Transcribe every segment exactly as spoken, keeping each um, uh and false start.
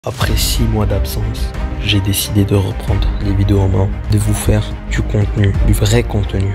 Après six mois d'absence, j'ai décidé de reprendre les vidéos en main, de vous faire du contenu, du vrai contenu.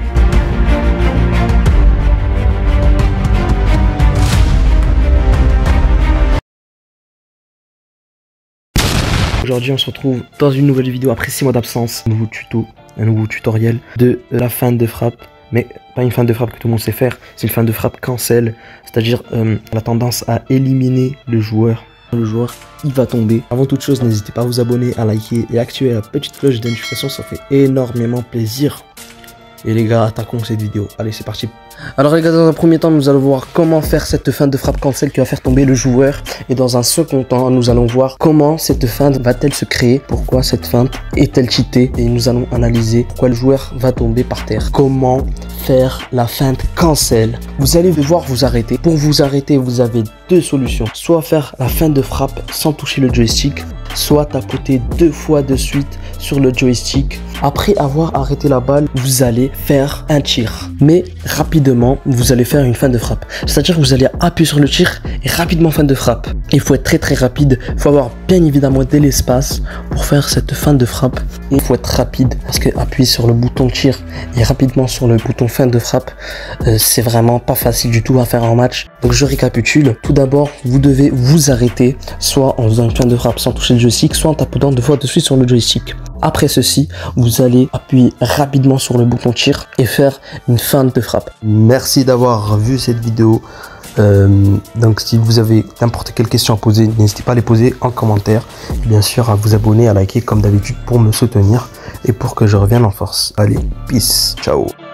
Aujourd'hui, on se retrouve dans une nouvelle vidéo après six mois d'absence, un nouveau tuto, un nouveau tutoriel de la feinte de frappe. Mais pas une feinte de frappe que tout le monde sait faire, c'est une feinte de frappe cancel, c'est-à-dire euh, la tendance à éliminer le joueur. Le joueur, il va tomber. Avant toute chose, n'hésitez pas à vous abonner, à liker et à activer la petite cloche de notification, ça fait énormément plaisir. Et les gars, attaquons cette vidéo. Allez, c'est parti. Alors les gars, dans un premier temps, nous allons voir comment faire cette feinte de frappe cancel qui va faire tomber le joueur. Et dans un second temps, nous allons voir comment cette feinte va-t-elle se créer, pourquoi cette feinte est-elle cheatée. Et nous allons analyser pourquoi le joueur va tomber par terre. Comment faire la feinte cancel. Vous allez devoir vous arrêter. Pour vous arrêter, vous avez deux solutions. Soit faire la feinte de frappe sans toucher le joystick, soit tapoter deux fois de suite sur le joystick. Après avoir arrêté la balle, vous allez faire un tir. Mais rapidement, vous allez faire une feinte de frappe. C'est-à-dire que vous allez appuyer sur le tir et rapidement feinte de frappe. Il faut être très très rapide. Il faut avoir bien évidemment de l'espace pour faire cette feinte de frappe. Et il faut être rapide parce que appuyer sur le bouton tir et rapidement sur le bouton feinte de frappe, euh, c'est vraiment pas facile du tout à faire en match. Donc je récapitule. Tout d'abord, vous devez vous arrêter, soit en faisant une feinte de frappe sans toucher le joystick, soit en tapotant deux fois de suite sur le joystick. Après ceci, vous allez appuyer rapidement sur le bouton tir et faire une feinte de frappe. Merci d'avoir vu cette vidéo. Euh, donc si vous avez n'importe quelle question à poser, n'hésitez pas à les poser en commentaire. Et bien sûr à vous abonner, à liker comme d'habitude pour me soutenir et pour que je revienne en force. Allez, peace, ciao.